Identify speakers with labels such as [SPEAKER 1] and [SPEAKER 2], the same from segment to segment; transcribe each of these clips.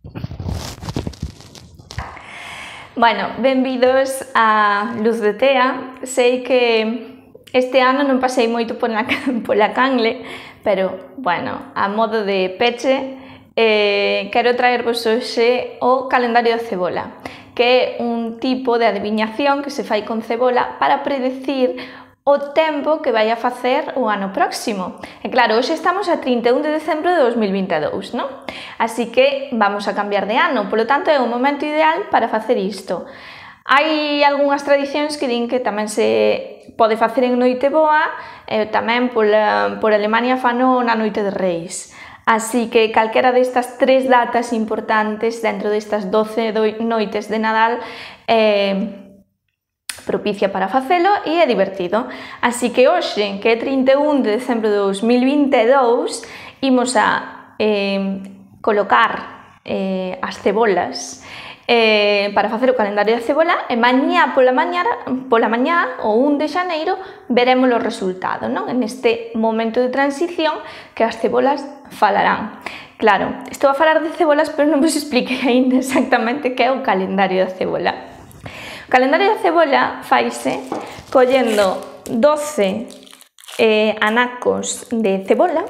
[SPEAKER 1] Bueno, benvidos a Luz de Tea. Sei que este ano non pasei moito pola canle, pero, bueno, a modo de peche, quero traervos hoxe o calendario da cebola, que é un tipo de adiviñación que se fai con cebola para predecir o tempo que vai a facer o ano próximo. E claro, hoxe estamos a 31 de decembro de 2022, non? Así que vamos a cambiar de ano, polo tanto é o momento ideal para facer isto. Hai algunhas tradicións que din que tamén se pode facer en Noiteboa e tamén por Alemania fano na Noite de Reis. Así que calquera destas tres datas importantes dentro destas 12 noites de Nadal propicia para facelo e é divertido. Así que hoxe, que é 31 de decembro de 2022, imos a colocar as cebolas para facer o calendario da cebola e mañá pola mañá, o 1 de xaneiro, veremos o resultado, non? En este momento de transición que as cebolas falarán. Claro, estou a falar de cebolas, pero non vos expliquei ainda exactamente que é o calendario da cebola. O calendario da cebola faise collendo 12 anacos de cebola.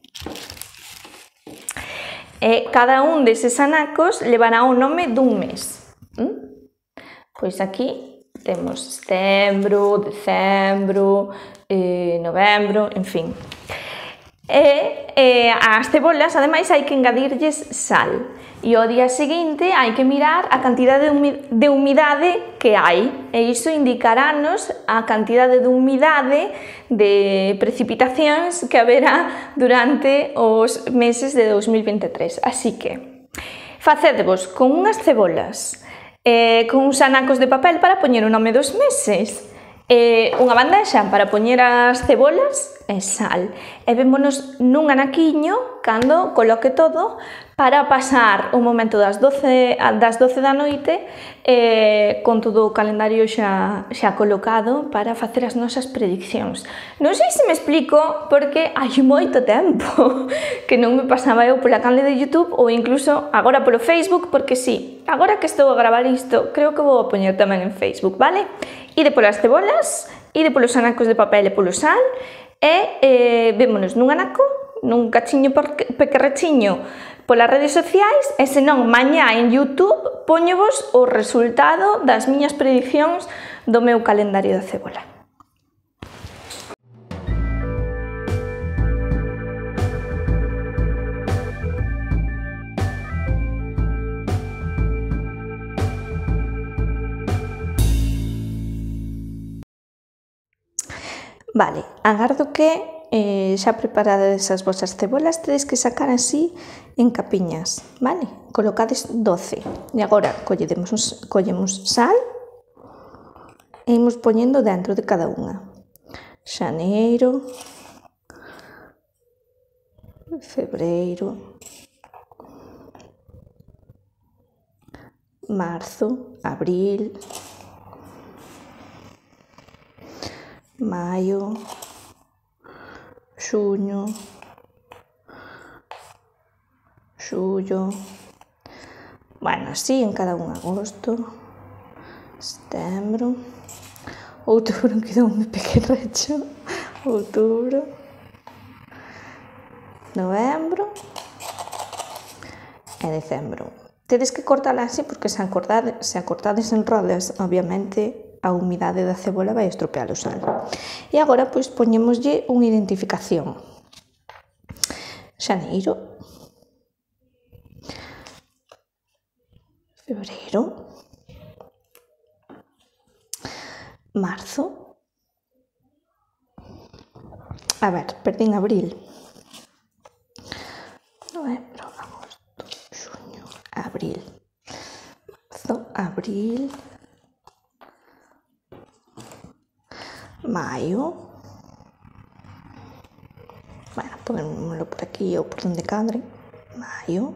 [SPEAKER 1] E cada un deses anacos levará o nome dun mes. Pois aquí temos setembro, decembro, novembro, en fin. E as cebolas, ademais, hai que engadirlles sal. E ao día seguinte hai que mirar a cantidade de humidade que hai. E iso indicarános a cantidade de humidade de precipitacións que haberá durante os meses de 2023. Así que, facedevos con unhas cebolas, con uns anacos de papel para poñer o nome dos meses, unha bandexa para poñer as cebolas e sal. E vémonos nun anaquiño cando coloque todo para pasar o momento das 12 da noite con todo o calendario xa colocado para facer as nosas prediccións. Non sei se me explico porque hai moito tempo que non me pasaba eu pola canle de YouTube ou incluso agora polo Facebook, porque sí, agora que estou a gravar isto, creo que vou a poñer tamén en Facebook, vale? Ide polas cebolas, ide polos anacos de papel e polo sal e vémonos nun anaco, nun cachiño pequerrechiño polas redes sociais e senón mañá en YouTube poñovos o resultado das miñas prediccións do meu calendario da cebola. Vale, agardo que xa preparades as vosas cebolas, tedes que sacar así en capiñas, vale? Colocades 12. E agora collemos sal e imos poñendo dentro de cada unha. Xaneiro, febreiro, marzo, abril, maio, xuño, xullo, bueno, así en cada un, agosto, setembro, outubro, quedoume pequerrecho, outubro, novembro e decembro. Tedes que cortala así porque se acortades en rodas, obviamente, a humidade da cebola vai estropear o sal. E agora, pois, poñémoslle unha identificación. Xaneiro, febreiro, marzo, perdín abril, novembro, agosto, xuño, abril, marzo, abril, maio, bueno, ponémoslo por aquí ou por donde cadre, maio,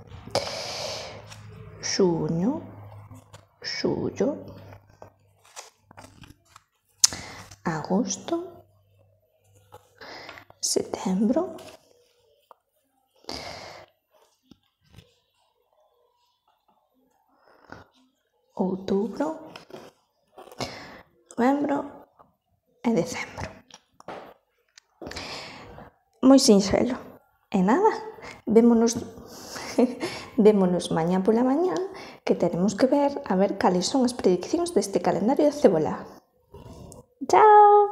[SPEAKER 1] xuño, xullo, agosto, setembro, outubro, novembro e decembro. Moi sinxelo. E nada, vémonos mañá pola mañá, que teremos que ver a ver cales son as prediccións deste calendario de cebola. Chao!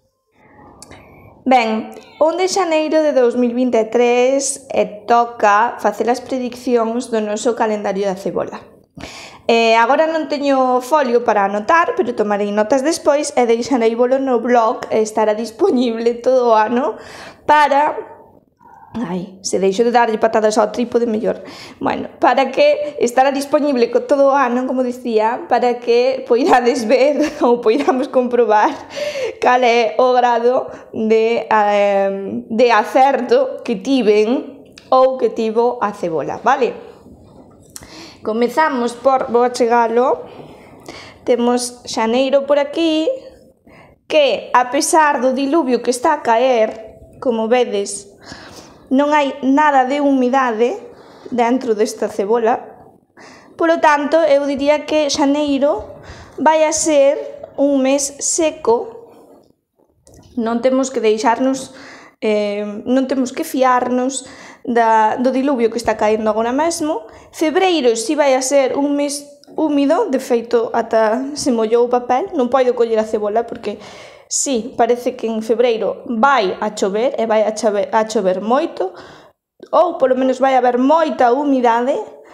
[SPEAKER 1] Ben, 1 de xaneiro de 2023 toca facer as prediccións do noso calendario da cebola. Agora non teño folio para anotar, pero tomarei notas despois e deixareivolo no blog e estará disponible todo o ano para... se deixo de darlle patadas ao trípode mellor. Bueno, para que estará disponible todo o ano, como dicía, para que poidades ver ou poidamos comprobar cal é o grado de acerto que tiven ou que tivo a cebola, vale? Comezamos por, vou achegalo, temos xaneiro por aquí, que a pesar do diluvio que está a caer, como vedes, non hai nada de humidade dentro desta cebola. Polo tanto, eu diría que xaneiro vai a ser un mes seco. Non temos que deixarnos, non temos que fiarnos do diluvio que está caendo agora mesmo. Febreiro si vai a ser un mes húmido, de feito ata se mollou o papel, non podo coller a cebola porque sí, parece que en febreiro vai a chover e vai a chover moito, ou polo menos vai haber moita humidade,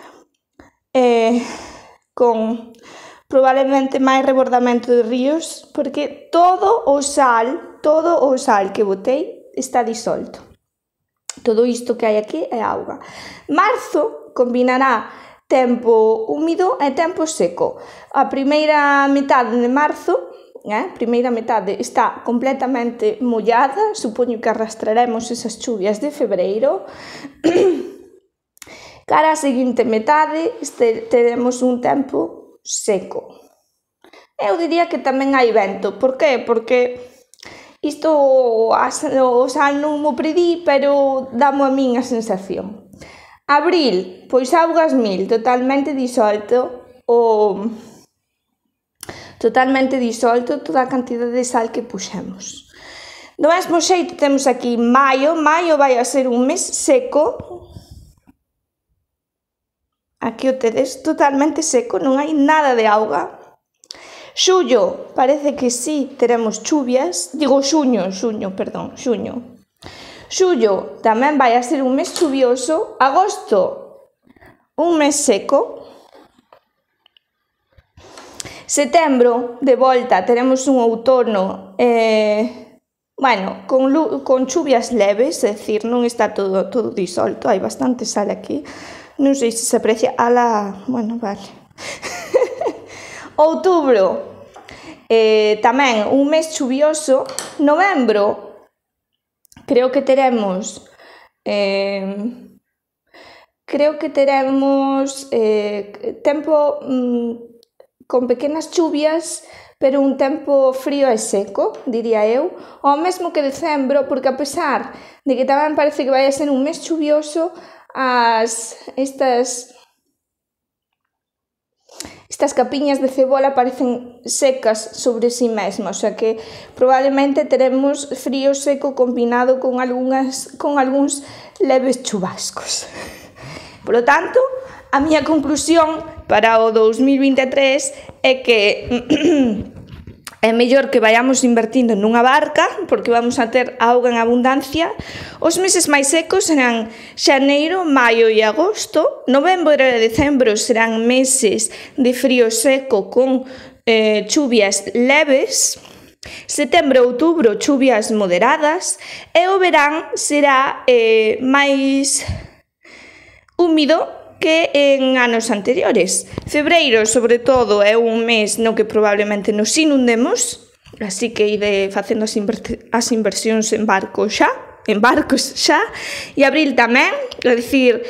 [SPEAKER 1] con probablemente máis rebordamento de ríos, porque todo o sal que botei está disolto. Todo isto que hai aquí é auga. Marzo combinará tempo húmido e tempo seco. A primeira metade de marzo, primeira metade está completamente mollada, supoño que arrastraremos esas chuvias de febreiro. Cara a seguinte metade teremos un tempo seco. Eu diría que tamén hai vento. Por que? Porque isto o sal non mo predí, pero damo a min a sensación. Abril, pois augas 1000, totalmente disolto toda a cantidade de sal que puxemos. Do mesmo xeito temos aquí maio vai a ser un mes seco. Aquí o tedes totalmente seco, non hai nada de auga. Xullo, parece que sí teremos chuvias, xuño. Xullo tamén vai a ser un mes chuvioso. Agosto, un mes seco. Setembro, de volta, teremos un outono con chuvias leves, é dicir, non está todo disolto, hai bastante sal aquí. Non sei se aprecia. Bueno, vale. Outubro, tamén un mes chuvioso. Novembro, creo que teremos tempo con pequenas chuvias, pero un tempo frío e seco, diría eu, ao mesmo que decembro, porque a pesar de que tamén parece que vai a ser un mes chuvioso, estas capiñas de cebola parecen secas sobre si mesmas, o sea que probablemente teremos frío seco combinado con algúns leves chubascos. Por lo tanto, a miña conclusión para o 2023 é que é mellor que vayamos invertindo nunha barca, porque vamos a ter auga en abundancia. Os meses máis secos serán xaneiro, maio e agosto. Novembro e decembro serán meses de frío seco con chuvias leves. Setembro e outubro, chuvias moderadas. E o verán será máis húmido que en anos anteriores. Febreiro, sobre todo, é un mes no que probablemente nos inundemos, así que ide facendo as inversións en barcos xa, e abril tamén, é dicir,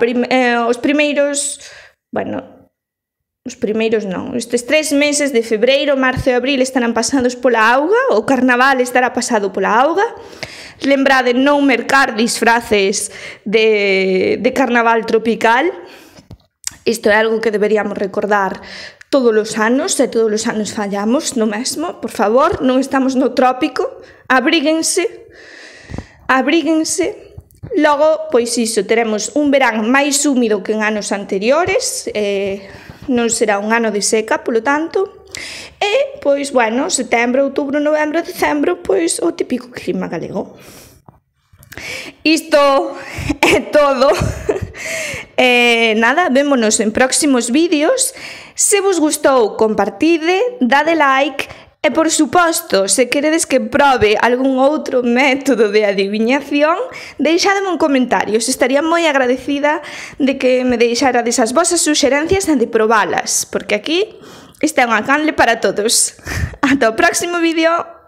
[SPEAKER 1] estes 3 meses de febreiro, marzo e abril estarán pasados pola auga, o carnaval estará pasado pola auga. Lembrade non mercar disfraces de carnaval tropical. Isto é algo que deberíamos recordar todos os anos, e todos os anos fallamos no mesmo, por favor, non estamos no trópico, abríguense, abríguense. Logo, pois iso, teremos un verán máis húmido que en anos anteriores, non será un ano de seca, polo tanto, e, pois, bueno, setembro, outubro, novembro, decembro, pois, o típico clima galego. Isto é todo. Nada, vémonos en próximos vídeos. Se vos gustou, compartide, dade like. E, por suposto, se queredes que probe algún outro método de adiviñación, deixademe un comentario. Estaría moi agradecida de que me deixarades as vosas suxerencias e de probalas, porque aquí está unha canle para todos. Ata o próximo vídeo!